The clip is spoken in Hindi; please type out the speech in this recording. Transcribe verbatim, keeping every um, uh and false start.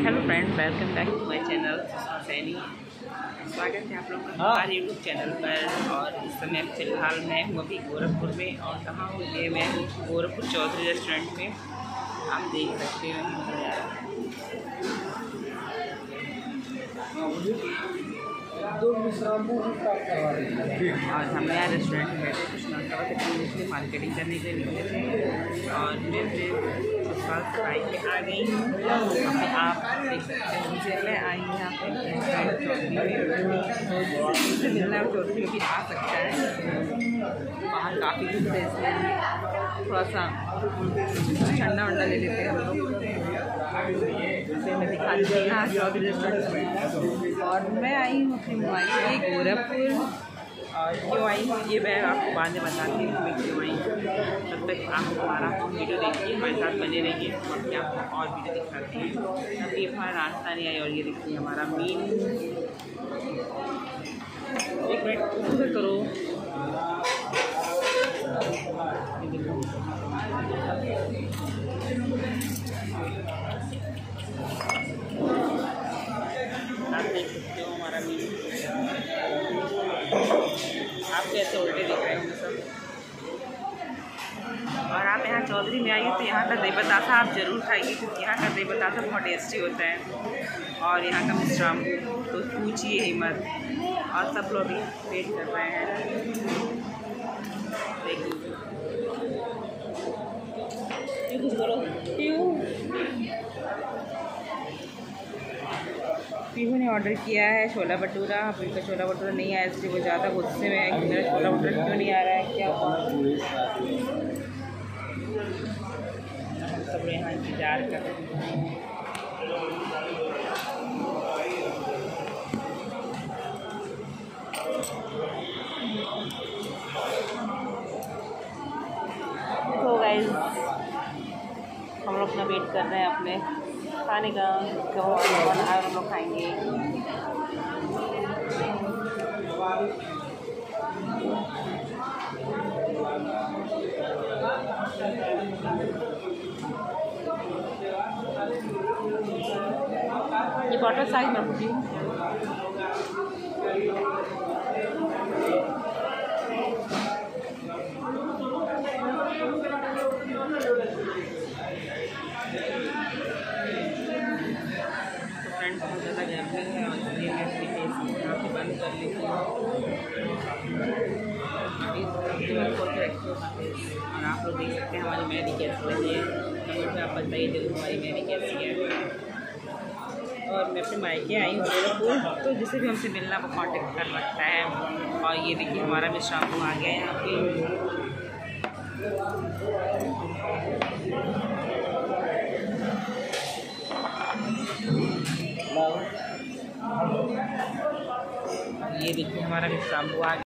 Hello friend, welcome back to my channel Saini. स्वागत है आप लोगों का हमारे यूट्यूब चैनल पर। और इस समय फ़िलहाल मैं हूँ अभी गोरखपुर में। और कहाँ हूँ ये मैं गोरखपुर चौधरी रेस्टोरेंट में। आप देख सकते हैं और हमने यहाँ रेस्टोरेंट में बैठे कुछ नाश्ता मार्केटिंग करने के लिए थे। और मेरे साफ सफाई के आ गई हूँ। अपने आप देख सकते हैं मुझे मैं आई हूँ यहाँ पे चौधरी मिलना है। चौधरी भी आ सकता है, बाहर काफ़ी धूप है इसलिए थोड़ा सा ठंडा वंडा ले लेते हैं हम लोग। फिर मैं दिखा दी यहाँ चौधरी रेस्टोरेंट में। और मैं आई हूँ अपनी मोबाइल से गोरखपुर। और क्यों आई हूँ ये मैं आपको बाद में बताती हूँ मैं क्यों आई हूँ। तब तक आप हमारा वीडियो देखिए, हमारे साथ बने रहिए। और क्या आपको और वीडियो दिखाती हैं। अभी हमारा नाश्ता नहीं आया और ये देखिए हमारा मीन। एक मिनट उधर करो। आप देख सकते हो हमारा मीन। आप कैसे उल्टे दिख रहे होंगे सब। और आप यहाँ चौधरी में आइए तो यहाँ का दही बतासा आप ज़रूर खाइए, क्योंकि यहाँ का दही बतासा बहुत टेस्टी होता है। और यहाँ का मिष्ठान तो पूछिए ही मत। और सब लोग भी वेट कर रहे हैं। देखिए कुछ बोलो। क्यों पीहू ने ऑर्डर किया है छोला भटूरा। पीहू का छोला भटूरा नहीं आया इसलिए वो ज़्यादा गुस्से में है कि मेरा छोला भटूरा क्यों नहीं आ रहा है। क्या हम सब यहाँ इंतजार कर रहे हैं। तो गाइस हम लोग अपना वेट कर रहे हैं अपने खाने का। कौन आए हम लोग खाएंगे। ये बॉटल साइज में रखती हूँ। बहुत ज़्यादा गर्मी है और इसलिए मैं अपनी फेस यहाँ पे बंद कर लेती हूँ। और आप लोग देख सकते हैं हमारी मेहंदी कैसी लगी है। कमेंट में आप बताइए जरूर हमारी मेहंदी कैसी है। और मैं अपने मायके आई हूँ गोरखपुर, तो जिसे भी हमसे मिलना वो कांटेक्ट कर सकता है। और ये देखिए हमारा मिष्ठान आ गया है यहाँ पे। ये देखिए हमारा मिष्ठान आ गया।